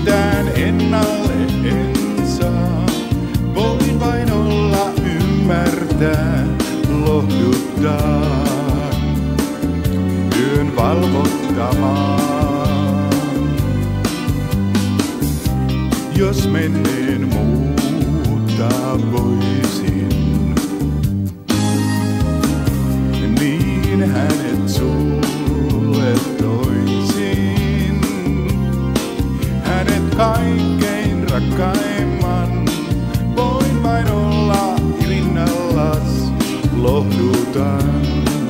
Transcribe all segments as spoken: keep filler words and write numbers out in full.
mitään ennalle en saa. Voin vain olla ymmärtää, lohduttaa, yön valvottamaan. Jos menneen muuttaa voisin, niin hänet sulle toisin. Hänet kaikkein rakkaimman, voin vain olla rinnallas, lohdutan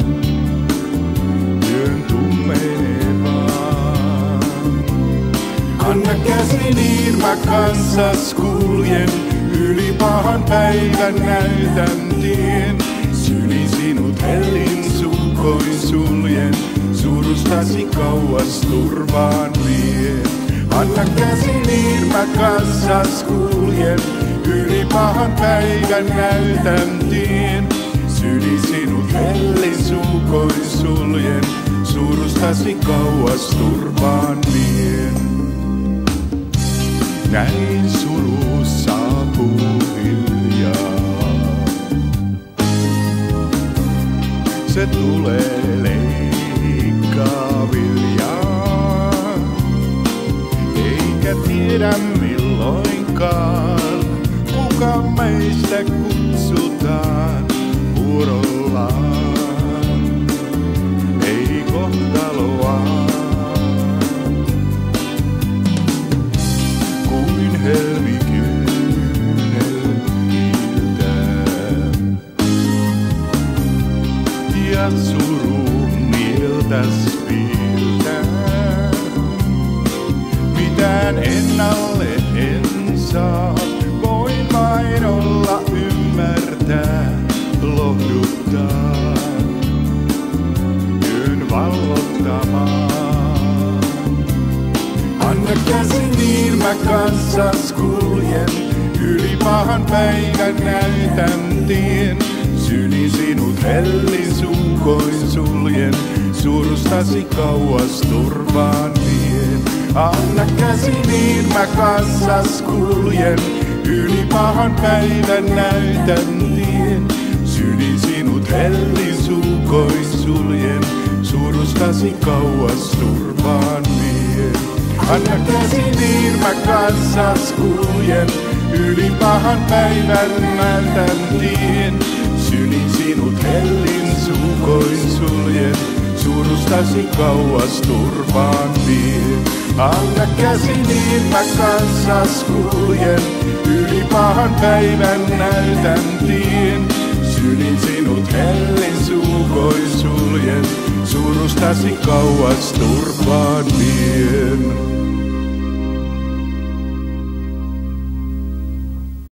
yön tummenevaan. Anna käsi niin mä kanssas kuljen, yli pahan päivän näytän tien. Syli sinut hellin suukoin suljen, surustasi kauas turvaan vien. Anna käsi niin mä kanssas kuljen, yli pahan päivän näytän tien. Syli sinut hellin suukoin suljen, surustasi kauas turvaan vien. Näin suru saapuu hiljaa. Se tulee leikkaa viljaa, eikä tiedä milloinkaan, kuka meistä kutsutaan vuorollaan. Ei kohtaloaan. Kuin helmikyynel kiiltää ja surun mieltäs piiltää. Mitään ennalle en saa, voin vain olla ymmärtää, lohduttaa, yön valvottamaan. Anna käsi niin mä kanssas kuljen, yli pahan päivän näytän tien. Syli sinut hellin suukoin suljen, surustasi kauas turvaan vien. Anna käsi niin mä kanssas kuljen, yli pahan päivän näytän tien. Syli sinut hellin suukoin suljen, surustasi kauas turvaan vien. Anna käsi niin mä kanssas kuljen, yli pahan päivän näytän tien. Syli sinut hellin suukoin suljen, surustasi kauas turvaan vien. Anna käsi niin mä kanssas kuljen, yli pahan päivän näytän tien. Syli sinut hellin suukoin suljen, surustasi kauas turvaan vien.